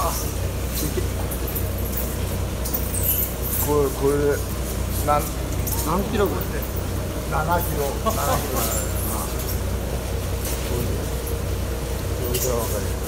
これで何キロぐらい？ 7キロ。これで分かります。